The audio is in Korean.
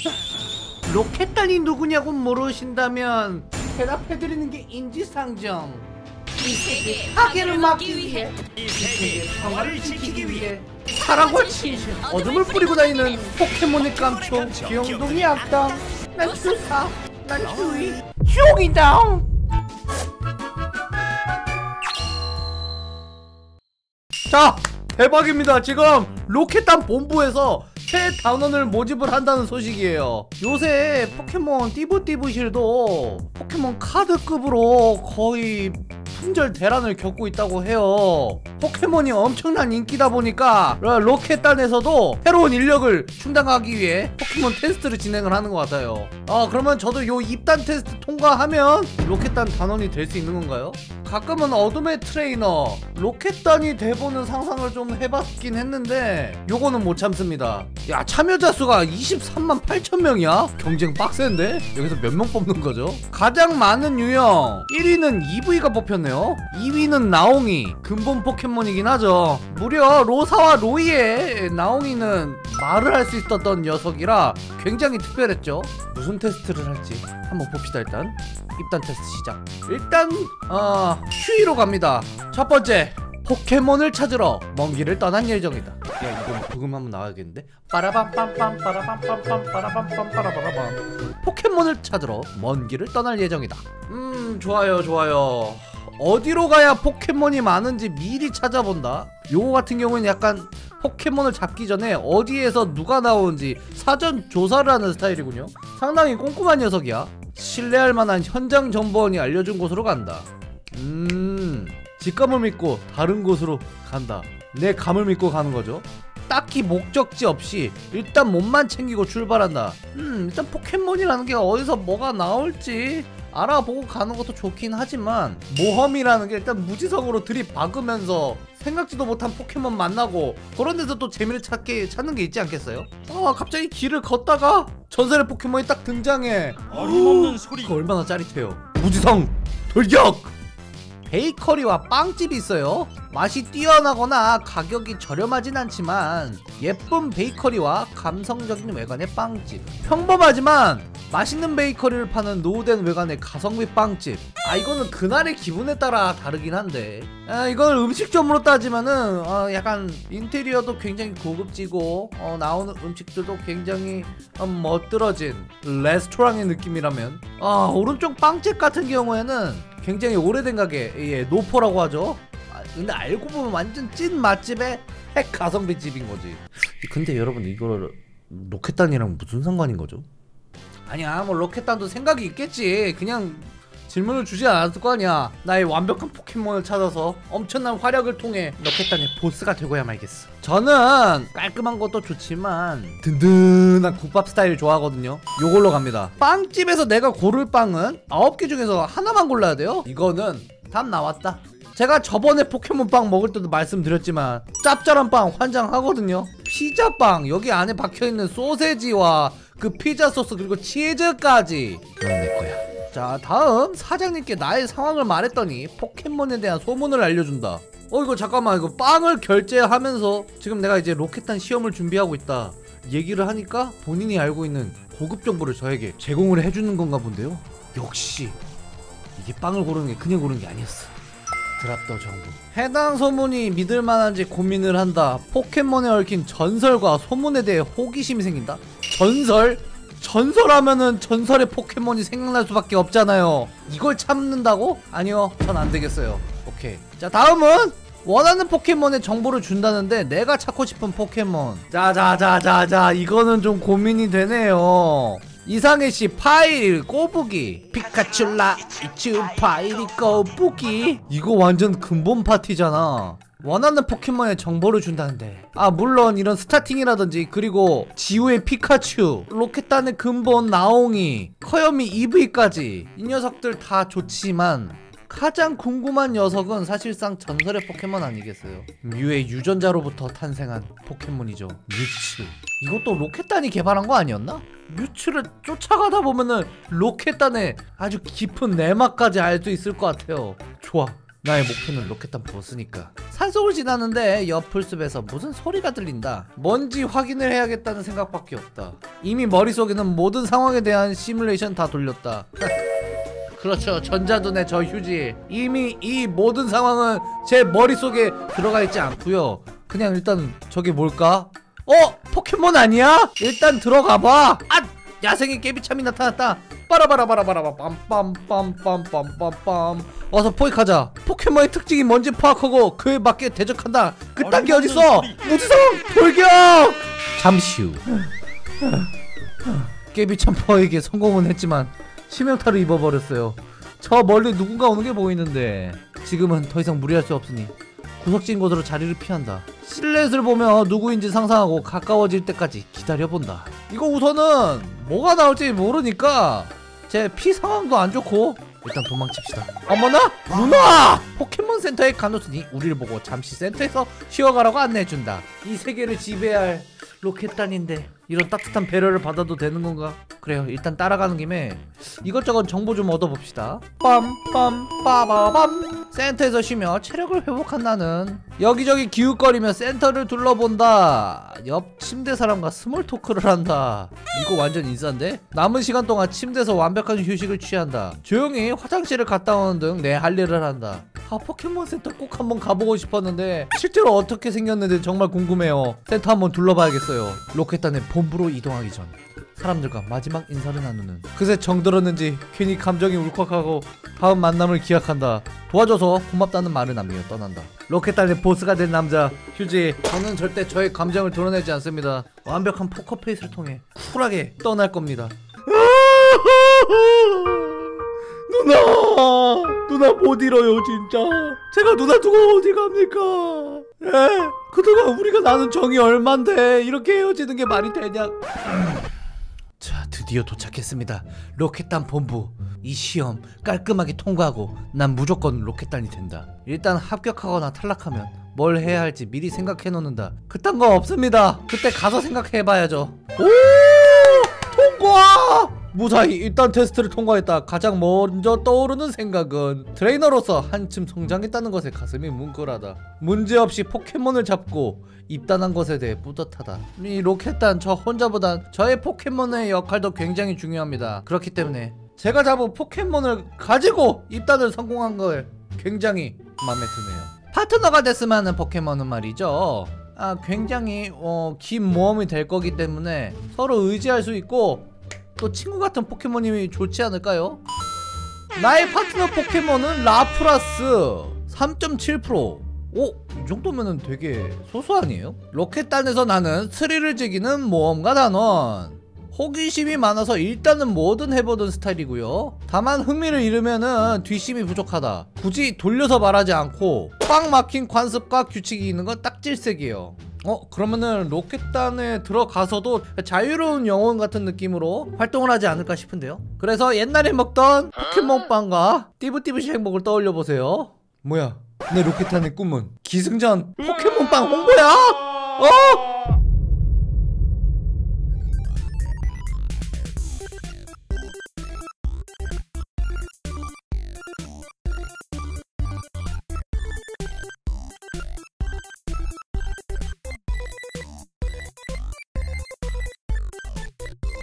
로켓단이 누구냐고 물으신다면 대답해드리는 게 인지상정. 이 세계 파괴를 막기 위해, 이 세계의 평화를 지키기 위해 사랑과 진실, 어둠을 뿌리고 다니는 포켓몬의 깜총 기영동이 악당. 난 주사, 난 휴이, 휴이다. 자, 대박입니다. 지금 로켓단 본부에서 새 단원을 모집을 한다는 소식이에요. 요새 포켓몬 띠부띠부실도 포켓몬 카드급으로 거의 품절 대란을 겪고 있다고 해요. 포켓몬이 엄청난 인기다 보니까 로켓단에서도 새로운 인력을 충당하기 위해 포켓몬 테스트를 진행을 하는 것 같아요. 그러면 저도 요 입단 테스트 통과하면 로켓단 단원이 될 수 있는 건가요? 가끔은 어둠의 트레이너 로켓단이 돼보는 상상을 좀 해봤긴 했는데 요거는 못 참습니다. 야, 참여자 수가 23만 8천 명이야? 경쟁 빡센데? 여기서 몇 명 뽑는 거죠? 가장 많은 유형 1위는 EV가 뽑혔네요. 2위는 나옹이, 근본 포켓몬이긴 하죠. 무려 로사와 로이의 나옹이는 말을 할 수 있었던 녀석이라 굉장히 특별했죠. 무슨 테스트를 할지 한번 봅시다. 일단 입단 테스트 시작. 일단 휴이로 갑니다. 첫 번째, 포켓몬을 찾으러 먼 길을 떠난 예정이다. 야, 이건 부금 한번 나와야겠는데? 빠라밤빰빰 빠라밤빰빰 빠라밤빰 빠라바라밤. 포켓몬을 찾으러 먼 길을 떠날 예정이다. 좋아요 좋아요. 어디로 가야 포켓몬이 많은지 미리 찾아본다. 요거 같은 경우에는 약간 포켓몬을 잡기 전에 어디에서 누가 나오는지 사전 조사를 하는 스타일이군요. 상당히 꼼꼼한 녀석이야. 신뢰할 만한 현장 정보원이 알려준 곳으로 간다. 직감을 믿고 다른 곳으로 간다. 내 감을 믿고 가는 거죠. 딱히 목적지 없이 일단 몸만 챙기고 출발한다. 일단 포켓몬이라는 게 어디서 뭐가 나올지 알아보고 가는 것도 좋긴 하지만 모험이라는 게 일단 무지성으로 들이박으면서 생각지도 못한 포켓몬 만나고 그런 데서 또 재미를 찾는 게 있지 않겠어요? 갑자기 길을 걷다가 전설의 포켓몬이 딱 등장해. 어림없는 소리. 얼마나 짜릿해요. 무지성 돌격! 베이커리와 빵집이 있어요. 맛이 뛰어나거나 가격이 저렴하진 않지만 예쁜 베이커리와 감성적인 외관의 빵집. 평범하지만 맛있는 베이커리를 파는 노후된 외관의 가성비 빵집. 이거는 그날의 기분에 따라 다르긴 한데 이걸 음식점으로 따지면은 약간 인테리어도 굉장히 고급지고 나오는 음식들도 굉장히 멋들어진 레스토랑의 느낌이라면 오른쪽 빵집 같은 경우에는 굉장히 오래된 가게, 노포라고 하죠. 근데 알고 보면 완전 찐 맛집의 핵 가성비 집인 거지. 근데 여러분, 이거를 로켓단이랑 무슨 상관인 거죠? 아니야, 뭐 로켓단도 생각이 있겠지. 그냥 질문을 주지 않았을 거 아니야. 나의 완벽한 포켓몬을 찾아서 엄청난 활약을 통해 로켓단의 보스가 되고야 말겠어. 저는 깔끔한 것도 좋지만 든든한 국밥 스타일 좋아하거든요. 요걸로 갑니다. 빵집에서 내가 고를 빵은 9개 중에서 하나만 골라야 돼요. 이거는 답 나왔다. 제가 저번에 포켓몬빵 먹을 때도 말씀드렸지만 짭짤한 빵 환장하거든요. 피자빵, 여기 안에 박혀있는 소세지와 그 피자 소스 그리고 치즈까지 그건 내 거야. 자, 다음 사장님께 나의 상황을 말했더니 포켓몬에 대한 소문을 알려준다. 이거 잠깐만, 이거 빵을 결제하면서 지금 내가 이제 로켓단 시험을 준비하고 있다 얘기를 하니까 본인이 알고 있는 고급 정보를 저에게 제공을 해주는 건가 본데요. 역시 이게 빵을 고르는 게 그냥 고르는 게 아니었어. 드랍더 정보. 해당 소문이 믿을만한지 고민을 한다. 포켓몬에 얽힌 전설과 소문에 대해 호기심이 생긴다. 전설하면은 전설의 포켓몬이 생각날 수밖에 없잖아요. 이걸 참는다고? 아니요, 전 안되겠어요. 오케이. 자, 다음은 원하는 포켓몬의 정보를 준다는데 내가 찾고 싶은 포켓몬. 자, 이거는 좀 고민이 되네요. 이상해씨 파일 꼬부기, 피카츄라 이츄 파이리 꼬부기. 이거 완전 근본 파티잖아. 원하는 포켓몬의 정보를 준다는데 물론 이런 스타팅이라든지 그리고 지우의 피카츄, 로켓단의 근본 나옹이, 커요미 EV까지 이 녀석들 다 좋지만 가장 궁금한 녀석은 사실상 전설의 포켓몬 아니겠어요? 뮤의 유전자로부터 탄생한 포켓몬이죠. 뮤츠. 이것도 로켓단이 개발한 거 아니었나? 뮤츠를 쫓아가다 보면은 로켓단의 아주 깊은 내막까지 알 수 있을 것 같아요. 좋아, 나의 목표는 로켓단 보스니까. 산속을 지나는데 옆 풀숲에서 무슨 소리가 들린다. 뭔지 확인을 해야겠다는 생각밖에 없다. 이미 머릿속에는 모든 상황에 대한 시뮬레이션 다 돌렸다. 그렇죠, 전자둔의 저 휴지. 이미 이 모든 상황은 제 머릿속에 들어가 있지 않고요. 그냥 일단 저게 뭘까? 포켓몬 아니야? 일단 들어가봐. 야생의 깨비참이 나타났다. 빠라바라바라바라바 빰빰빰빰빰빰빰. 어서 포획하자. 포켓몬의 특징이 뭔지 파악하고 그에 맞게 대적한다. 그딴 게 어딨어. 무지성 돌격. 잠시 후 깨비참 포획에 성공은 했지만 치명타를 입어버렸어요. 저 멀리 누군가 오는 게 보이는데 지금은 더 이상 무리할 수 없으니 구석진 곳으로 자리를 피한다. 실루엣을 보며 누구인지 상상하고 가까워질 때까지 기다려본다. 이거 우선은 뭐가 나올지 모르니까 제 피 상황도 안 좋고 일단 도망칩시다. 어머나! 누나! 포켓몬 센터에 가놓으니 우리를 보고 잠시 센터에서 쉬어가라고 안내해준다. 이 세계를 지배할 로켓단인데 이런 따뜻한 배려를 받아도 되는 건가? 그래요, 일단 따라가는 김에 이것저것 정보 좀 얻어봅시다. 빰빰빠바밤. 센터에서 쉬며 체력을 회복한 나는 여기저기 기웃거리며 센터를 둘러본다. 옆 침대 사람과 스몰 토크를 한다. 이거 완전 인싸인데? 남은 시간 동안 침대에서 완벽한 휴식을 취한다. 조용히 화장실을 갔다 오는 등 내 할 일을 한다. 포켓몬 센터 꼭 한번 가보고 싶었는데 실제로 어떻게 생겼는지 정말 궁금해요. 센터 한번 둘러봐야겠어요. 로켓단의 본부로 이동하기 전 사람들과 마지막 인사를 나누는. 그새 정들었는지 괜히 감정이 울컥하고 다음 만남을 기약한다. 도와줘서 고맙다는 말을 남기며 떠난다. 로켓단의 보스가 된 남자 휴지. 저는 절대 저의 감정을 드러내지 않습니다. 완벽한 포커페이스를 통해 쿨하게 떠날 겁니다. 누나 못 잃어요 진짜. 제가 누나 두고 어디 갑니까? 그동안 우리가 나눈 정이 얼만데 이렇게 헤어지는 게 말이 되냐. 자, 드디어 도착했습니다. 로켓단 본부. 이 시험 깔끔하게 통과하고 난 무조건 로켓단이 된다. 일단 합격하거나 탈락하면 뭘 해야 할지 미리 생각해 놓는다. 그딴 거 없습니다. 그때 가서 생각해봐야죠. 오! 통과! 무사히 일단 테스트를 통과했다. 가장 먼저 떠오르는 생각은 트레이너로서 한층 성장했다는 것에 가슴이 뭉클하다. 문제없이 포켓몬을 잡고 입단한 것에 대해 뿌듯하다. 이 로켓단 저 혼자보단 저의 포켓몬의 역할도 굉장히 중요합니다. 그렇기 때문에 제가 잡은 포켓몬을 가지고 입단을 성공한 걸 굉장히 마음에 드네요. 파트너가 됐으면 하는 포켓몬은 말이죠, 굉장히 긴 모험이 될 거기 때문에 서로 의지할 수 있고 또 친구 같은 포켓몬이 좋지 않을까요? 나의 파트너 포켓몬은 라프라스 3.7%. 이 정도면은 되게 소수 아니에요? 로켓단에서 나는 스릴을 즐기는 모험가 단원. 호기심이 많아서 일단은 뭐든 해보던 스타일이고요. 다만 흥미를 잃으면은 뒷심이 부족하다. 굳이 돌려서 말하지 않고 꽉 막힌 관습과 규칙이 있는 건 딱 질색이에요. 그러면은 로켓단에 들어가서도 자유로운 영혼 같은 느낌으로 활동을 하지 않을까 싶은데요. 그래서 옛날에 먹던 포켓몬빵과 띠부띠부시 행복을 떠올려보세요. 뭐야, 내 로켓단의 꿈은 기승전 포켓몬빵 홍보야?